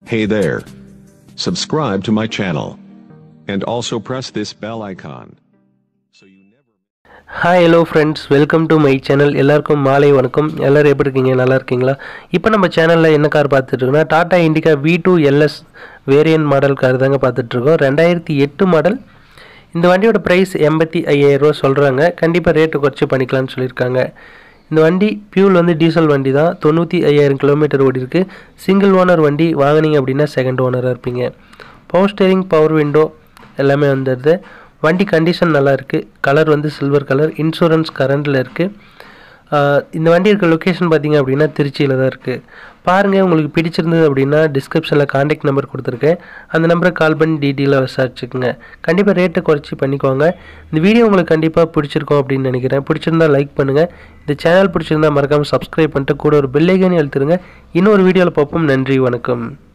Hey there. Subscribe to my channel. And also press this bell icon. So you never... Hi hello friends, welcome to my channel. எல்லாருக்கும் மாலை வணக்கம். எல்லாரும் எப்படி இருக்கீங்க? நல்லா இருக்கீங்களா? இப்போ நம்ம சேனல்ல என்ன கார் பார்த்துட்டு இருக்கோம்னா Tata Indica V2 LS variant model car தாங்க பார்த்துட்டு இருக்கோம். 2008 மாடல். இந்த வண்டியோட பிரைஸ் 85,000 ரூபாய் சொல்றாங்க. கண்டிப்பா ரேட் குறைச்சு பண்ணிக்கலாம்னு சொல்லிருக்காங்க. இந்த வண்டி பியூல் வந்து டீசல் வண்டி தான். 95,000 கிலோமீட்டர் ஓடி இருக்கு. சிங்கிள் ஓனர் வண்டி. வாங்குனீங்க அப்படின்னா செகண்ட் ஓனரா இருப்பீங்க. பவர் ஸ்டீரிங், பவர் விண்டோ எல்லாமே வந்துடுது. வண்டி கண்டிஷன் நல்லா இருக்குது. கலர் வந்து சில்வர் கலர். இன்சூரன்ஸ் கரண்டில் இருக்குது. இந்த வண்டி இருக்க லொக்கேஷன் பார்த்திங்க அப்படின்னா திருச்சியில் தான் இருக்குது. பாருங்கள், உங்களுக்கு பிடிச்சிருந்தது அப்படின்னா டிஸ்கிரிப்ஷனில் கான்டாக்ட் நம்பர் கொடுத்துருக்கேன். அந்த நம்பரை கால் பண்ணி டீட்டெயிலாக விசாரிச்சுக்குங்க. கண்டிப்பாக ரேட்டை குறைச்சி பண்ணிக்கோங்க. இந்த வீடியோ உங்களுக்கு கண்டிப்பாக பிடிச்சிருக்கோம் அப்படின்னு நினைக்கிறேன். பிடிச்சிருந்தா லைக் பண்ணுங்கள். இந்த சேனல் பிடிச்சிருந்தா மறக்காமல் சப்ஸ்கிரைப் பண்ணிட்டு கூட ஒரு பெல் ஐகானை அழுத்துருங்க. இன்னொரு வீடியோவில் பார்ப்போம். நன்றி, வணக்கம்.